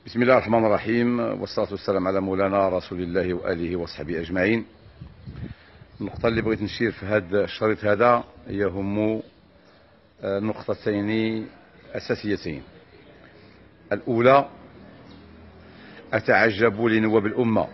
بسم الله الرحمن الرحيم، والصلاة والسلام على مولانا رسول الله وآله وصحبه أجمعين. النقطة اللي بغيت نشير في هذا الشريط هذا هي هم نقطتين أساسيتين. الأولى، أتعجب لنواب الأمة.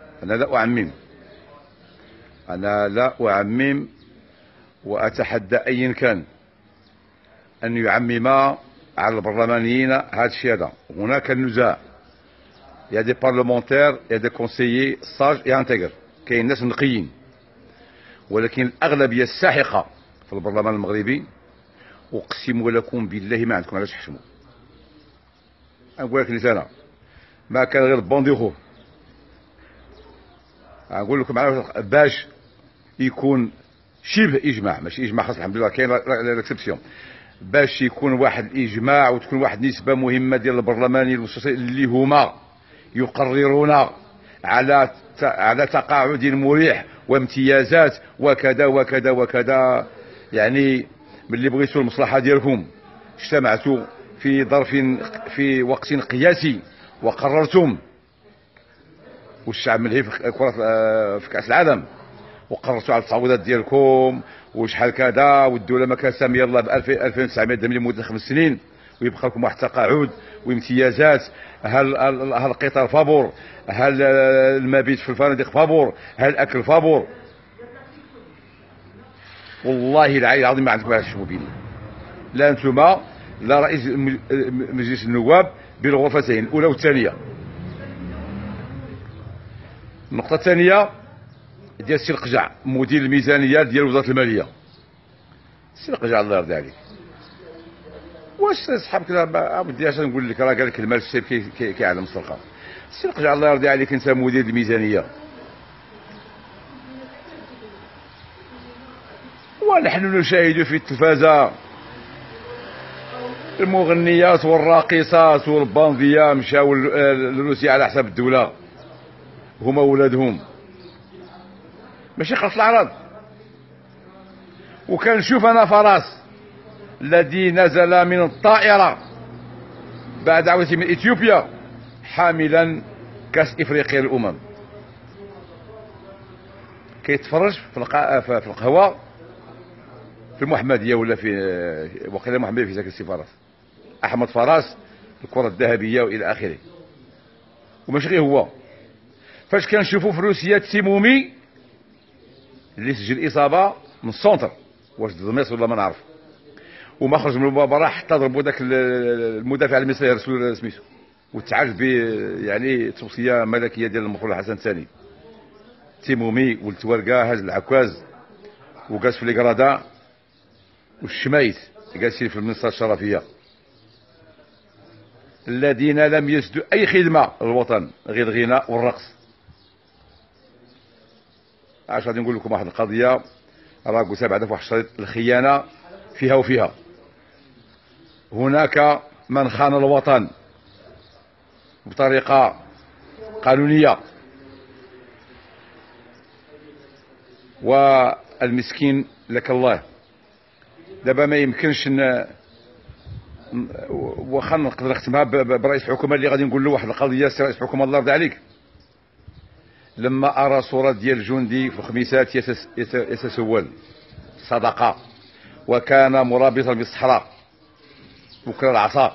أنا لا أعمم وأتحدى أي كان أن يعمم على البرلمانيين هذا الشيء هذا. هناك النزاع، يا دي بارلمونتير يا دي كونسيي ساج اي انتيغر، كاين ناس نقيين، ولكن الأغلبية الساحقة في البرلمان المغربي أقسم لكم بالله ما عندكم علاش تحشموا. نقول لك مثلا، ما كان غير بونديغو. نقول لكم باش يكون شبه اجماع، ماشي اجماع خاص، الحمد لله كاين لاكسبسيون، باش يكون واحد الاجماع وتكون واحد نسبه مهمه ديال البرلمانيين المستشارين اللي هما يقررون على تقاعد مريح وامتيازات وكذا وكذا وكذا. يعني ملي بغيتوا المصلحه ديالكم اجتمعتوا في وقت قياسي وقررتم، والشعب ملهي في كاس العالم، وقررتوا على التعويضات ديالكم وشحال كذا، والدوله ما كان ساميه الله ب 2900 درهم لمده 5 سنين، ويبقى لكم واحد التقاعد وامتيازات. هل القطار فابور، هل المبيت في الفنادق فابور، هل الاكل فابور. والله العلي العظيم ما عندكم هذا الشموبيل، لا انتم لا رئيس مجلس النواب بالغرفتين الاولى والثانيه. النقطه الثانيه ديال السي القجع، مدير الميزانيه ديال وزاره الماليه. السي القجع الله يرضي عليك، واش صحابك ما بديش نقول لك، راه قال لك المال السيب كيعلم السرقه. السي القجع الله يرضي عليك، انت مدير الميزانيه، ونحن نشاهد في التلفازه المغنيات والراقصات والبانديه مشاو لروسيا على حساب الدوله، هما ولادهم ماشي خاص الاعراض. وكنشوف انا فراس الذي نزل من الطائره بعد عودته من اثيوبيا حاملا كاس افريقيا للامم، كيتفرج في القهوه في المحمديه ولا في وقيله المحمديه في ذاك السي فراس احمد فراس، الكره الذهبيه والى اخره. وماشي غير هو، فاش كنشوفوا في روسيا تيمومي اللي سجل اصابه من السونتر، واش دمياط ولا ما نعرف، وما خرج من المباراه حتى ضربوا ذاك المدافع المصري رسول سميتو، وتعالج ب يعني توصيه ملكيه ديال المفروض حسن الثاني. تيمومي والتورقه هاز العكاز وجالس في ليكرادا، والشمايت جالسين في المنصه الشرفيه، الذين لم يسدوا اي خدمه للوطن غير الغناء والرقص. عاش غادي نقول لكم واحد القضيه، راه قلتها بعدا في واحد الشريط، الخيانه فيها وفيها. هناك من خان الوطن بطريقه قانونيه، والمسكين لك الله. دابا ما يمكنش واخا نقدر نختمها برئيس الحكومه اللي غادي نقول له واحد القضيه. السي رئيس الحكومه الله يرضي عليك، لما ارى صوره ديال جندي في الخميسات يتسول صدقه، وكان مرابطا بالصحراء وكل العصا،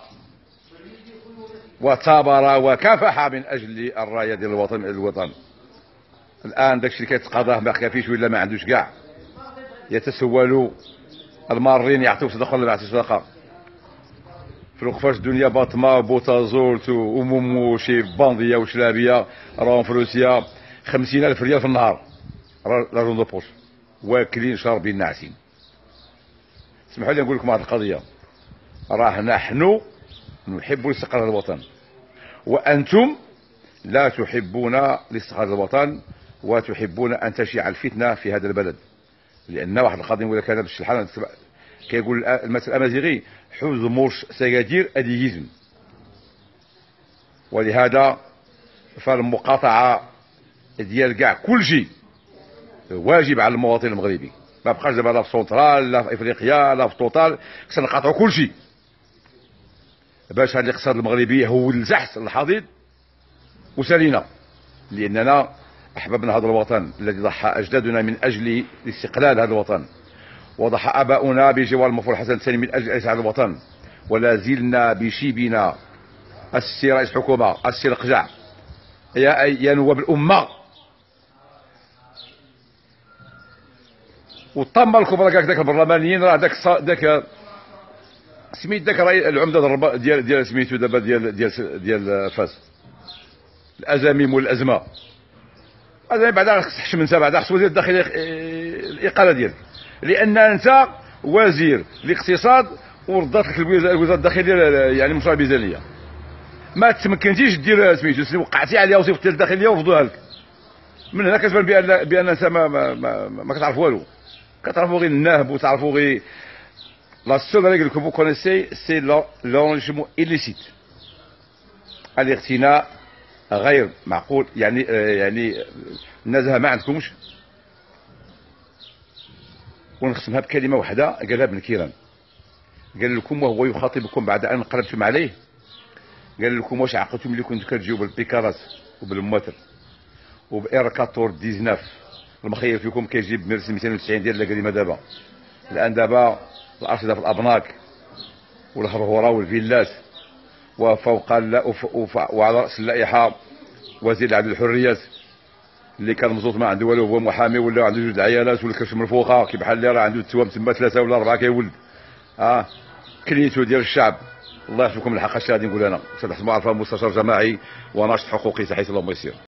وثابر وكافح من اجل الرايه ديال الوطن. الان داكشي اللي كيتقاضاه ما كافيش ولا ما عندوش كاع، يتسولوا المارين يعطيو صدقه ولا ما يعطيوش صدقه. في الوقفاش الدنيا باطمه وبوتازولت ومومو شي بانديه وشلابيه راهم في روسيا 50,000 ريال في النهار، لا جون دو بوش، واكلين شاربين ناعسين. اسمحوا لي نقول لكم واحد القضيه، راه نحن نحب استقرار الوطن، وانتم لا تحبون الاستقرار الوطن، وتحبون ان تشيع الفتنه في هذا البلد. لان واحد القضيه نقول لك هذا بالشحال كيقول المثل الامازيغي، حوز موش سيادير اديهيزم. ولهذا فالمقاطعه ديال كاع كل شيء واجب على المواطن المغربي. ما بقاش دابا لا في سونترال لا في افريقيا لا في توتال، خصنا نقاطعوا كل شيء. باش هذا الاقتصاد المغربي هو لتحت الحضيض وسالينا، لاننا احببنا هذا الوطن الذي ضحى اجدادنا من اجل استقلال هذا الوطن، وضحى اباؤنا بجوار المفروض الحسن الثاني من اجل هذا الوطن، ولا زلنا بشيبنا. السي رئيس الحكومه، السي القجع، يا نواب الامه، والطامه الكبرى كاع ذاك البرلمانيين، راه ذاك سميت ذاك العمده ديال سميتو دابا ديال فاس، الازاميم والازمه، هذا بعدا خص تحشم انت، بعدا خص وزير الداخليه الاقاله ديالك، لان انت وزير الاقتصاد وردات لك الوزاره الداخليه يعني مشروع الميزانيه، ما تمكنتيش دير سميتو، وقعتي عليها وصيفط الداخليه ورفضوها لك. من هنا كتبان بان انت ما كتعرف والو، كتعرفوا غير النهب وتعرفوا غير لا سول ريغل كو فو كونيسي سي لونجمون إليسيت، الاغتناء غير معقول، يعني النزاهه ما عندكمش. ونختمها بكلمه واحده قالها ابن كيران، قال لكم وهو يخاطبكم بعد ان انقلبتم عليه، قال لكم واش عقلتم ملي كنتو كتجيو بالبيكارات وبالمواتر وبإير 14-19 المخير فيكم كيجيب مرسي 290 ديال القديمه دابا. الان دابا الارصده في الابناك والهرهوره والفيلات، وفوق وعلى راس اللائحه وزير العدل والحريات اللي كان مزوط ما عنده والو، هو محامي ولا عنده جوج العيالات ولا كرش مرفوخه كي بحال اللي راه عنده التوام تما 3 ولا 4 كيولد. كليتو ديال الشعب. الله يحفظكم الحق. اش غادي نقول انا؟ استاذ حسن معرفه، مستشار جماعي وناشط حقوقي. تحياتي اللهم يسير.